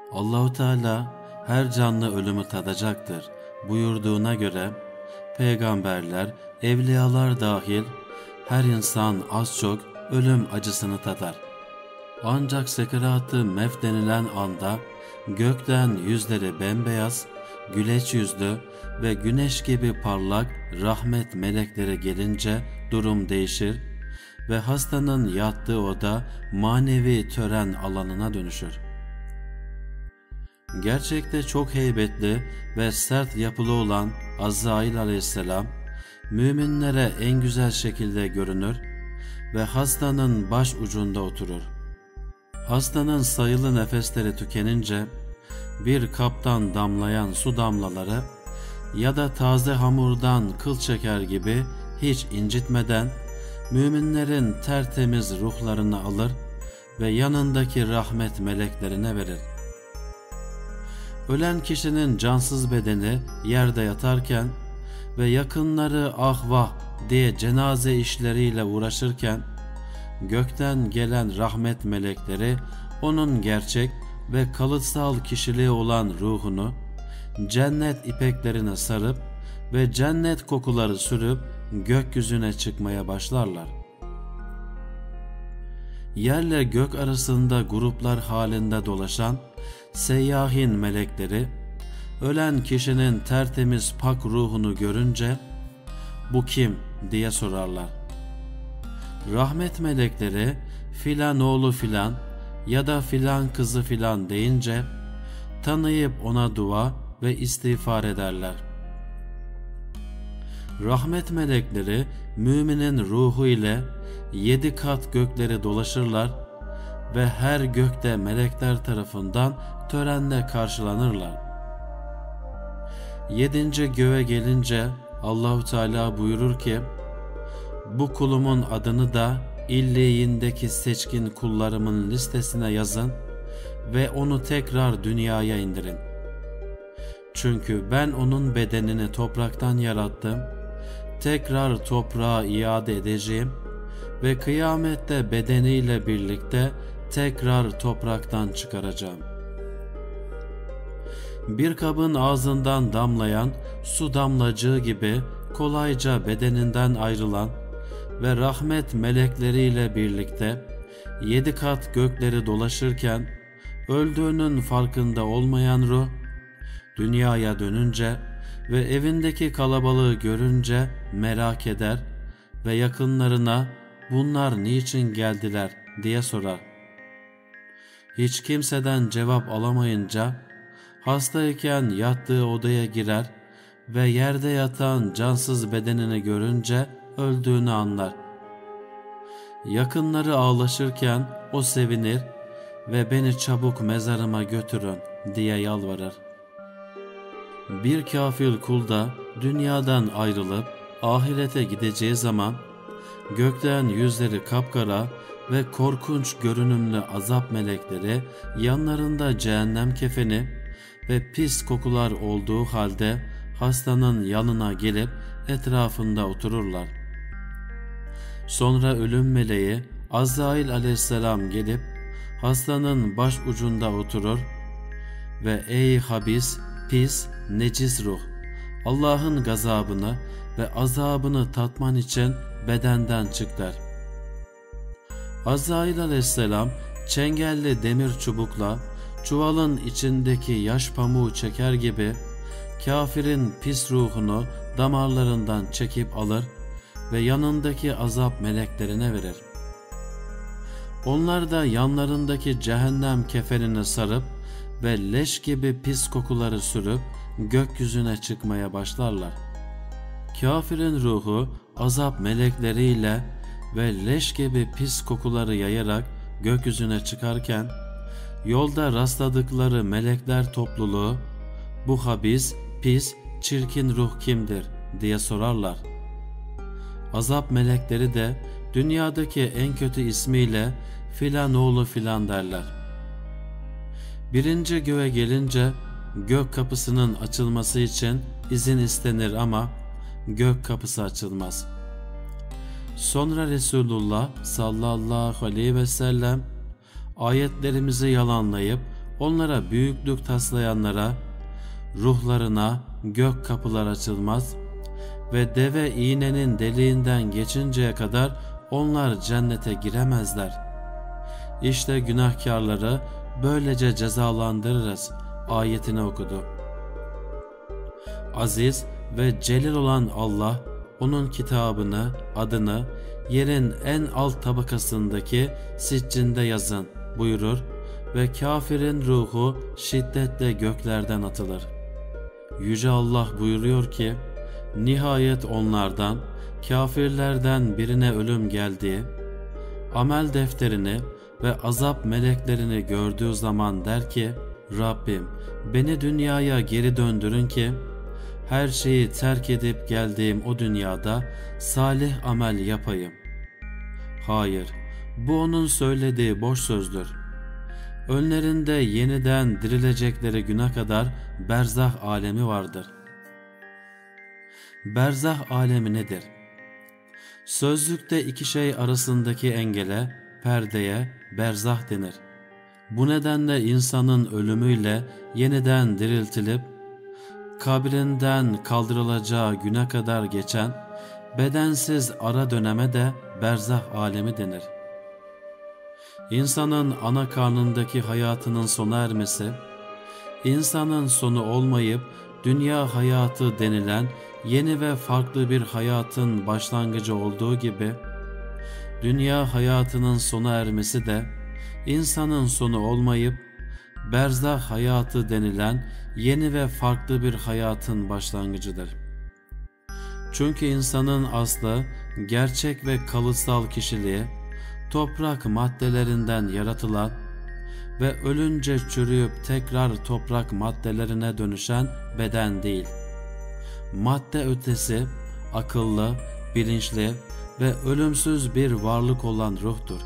Allahu Teala her canlı ölümü tadacaktır buyurduğuna göre peygamberler, evliyalar dahil her insan az çok ölüm acısını tadar. Ancak sekerat-ı mevt denilen anda gökten yüzleri bembeyaz, güleç yüzlü ve güneş gibi parlak rahmet melekleri gelince durum değişir ve hastanın yattığı oda manevi tören alanına dönüşür. Gerçekte çok heybetli ve sert yapılı olan Azrail aleyhisselam, müminlere en güzel şekilde görünür ve hastanın baş ucunda oturur. Hastanın sayılı nefesleri tükenince, bir kaptan damlayan su damlaları ya da taze hamurdan kıl çeker gibi hiç incitmeden, müminlerin tertemiz ruhlarını alır ve yanındaki rahmet meleklerine verir. Ölen kişinin cansız bedeni yerde yatarken ve yakınları ah vah diye cenaze işleriyle uğraşırken, gökten gelen rahmet melekleri onun gerçek ve kalıtsal kişiliği olan ruhunu cennet ipeklerine sarıp ve cennet kokuları sürüp gökyüzüne çıkmaya başlarlar. Yerle gök arasında gruplar halinde dolaşan seyyahin melekleri, ölen kişinin tertemiz pak ruhunu görünce, "Bu kim?" diye sorarlar. Rahmet melekleri, filan oğlu filan ya da filan kızı filan deyince, tanıyıp ona dua ve istiğfar ederler. Rahmet melekleri, müminin ruhu ile 7 kat gökleri dolaşırlar ve her gökte melekler tarafından törenle karşılanırlar. 7. göğe gelince Allahu Teala buyurur ki, "Bu kulumun adını da illiyindeki seçkin kullarımın listesine yazın ve onu tekrar dünyaya indirin. Çünkü ben onun bedenini topraktan yarattım, tekrar toprağa iade edeceğim ve kıyamette bedeniyle birlikte tekrar topraktan çıkaracağım." Bir kabın ağzından damlayan su damlacığı gibi kolayca bedeninden ayrılan ve rahmet melekleriyle birlikte 7 kat gökleri dolaşırken öldüğünün farkında olmayan ruh, dünyaya dönünce ve evindeki kalabalığı görünce merak eder ve yakınlarına "Bunlar niçin geldiler?" diye sorar. Hiç kimseden cevap alamayınca hastayken yattığı odaya girer ve yerde yatan cansız bedenini görünce öldüğünü anlar. Yakınları ağlaşırken o sevinir ve "Beni çabuk mezarıma götürün" diye yalvarır. Bir kafir kul da dünyadan ayrılıp ahirete gideceği zaman gökten yüzleri kapkara ve korkunç görünümlü azap melekleri yanlarında cehennem kefeni ve pis kokular olduğu halde hastanın yanına gelip etrafında otururlar. Sonra ölüm meleği Azrail aleyhisselam gelip hastanın baş ucunda oturur ve "Ey habis, pis, necis ruh, Allah'ın gazabını ve azabını tatman için bedenden çık" der. Azrail aleyhisselam çengelli demir çubukla çuvalın içindeki yaş pamuğu çeker gibi kafirin pis ruhunu damarlarından çekip alır ve yanındaki azap meleklerine verir. Onlar da yanlarındaki cehennem kefenini sarıp ve leş gibi pis kokuları sürüp gökyüzüne çıkmaya başlarlar. Kafirin ruhu azap melekleriyle ve leş gibi pis kokuları yayarak gökyüzüne çıkarken, yolda rastladıkları melekler topluluğu "Bu habis, pis, çirkin ruh kimdir?" diye sorarlar. Azap melekleri de dünyadaki en kötü ismiyle "Filan oğlu filan" derler. 1. göğe gelince gök kapısının açılması için izin istenir ama gök kapısı açılmaz. Sonra Resulullah sallallahu aleyhi ve sellem ayetlerimizi yalanlayıp onlara büyüklük taslayanlara, ruhlarına gök kapılar açılmaz ve deve iğnenin deliğinden geçinceye kadar onlar cennete giremezler. İşte günahkarları böylece cezalandırırız ayetini okudu. Aziz ve celil olan Allah, onun kitabını, adını yerin en alt tabakasındaki siccinde yazın buyurur ve kafirin ruhu şiddetle göklerden atılır. Yüce Allah buyuruyor ki, nihayet onlardan, kafirlerden birine ölüm geldi, amel defterini ve azap meleklerini gördüğü zaman der ki, Rabbim beni dünyaya geri döndürün ki, her şeyi terk edip geldiğim o dünyada salih amel yapayım. Hayır, bu onun söylediği boş sözdür. Önlerinde yeniden dirilecekleri güne kadar berzah alemi vardır. Berzah alemi nedir? Sözlükte iki şey arasındaki engele, perdeye berzah denir. Bu nedenle insanın ölümüyle yeniden diriltilip kabrinden kaldırılacağı güne kadar geçen bedensiz ara döneme de berzah alemi denir. İnsanın ana karnındaki hayatının sona ermesi, insanın sonu olmayıp dünya hayatı denilen yeni ve farklı bir hayatın başlangıcı olduğu gibi, dünya hayatının sona ermesi de insanın sonu olmayıp berzah hayatı denilen yeni ve farklı bir hayatın başlangıcıdır. Çünkü insanın aslı, gerçek ve kalıtsal kişiliği, toprak maddelerinden yaratılan ve ölünce çürüyüp tekrar toprak maddelerine dönüşen beden değil. Madde ötesi, akıllı, bilinçli ve ölümsüz bir varlık olan ruhtur.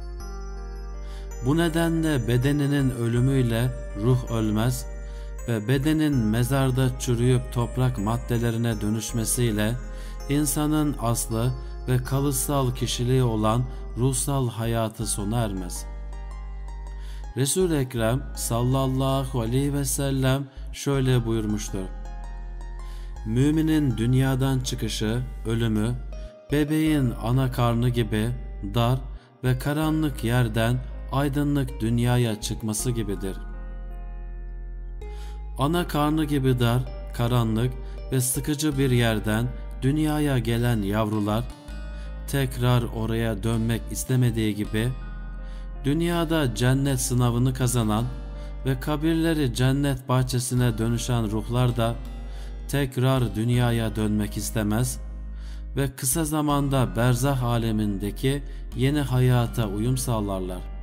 Bu nedenle bedeninin ölümüyle ruh ölmez ve bedenin mezarda çürüyüp toprak maddelerine dönüşmesiyle insanın aslı ve kalıtsal kişiliği olan ruhsal hayatı sona ermez. Resul-i Ekrem sallallahu aleyhi ve sellem şöyle buyurmuştur. Müminin dünyadan çıkışı, ölümü, bebeğin ana karnı gibi dar ve karanlık yerden aydınlık dünyaya çıkması gibidir. Ana karnı gibi dar, karanlık ve sıkıcı bir yerden dünyaya gelen yavrular, tekrar oraya dönmek istemediği gibi, dünyada cennet sınavını kazanan ve kabirleri cennet bahçesine dönüşen ruhlar da tekrar dünyaya dönmek istemez ve kısa zamanda berzah alemindeki yeni hayata uyum sağlarlar.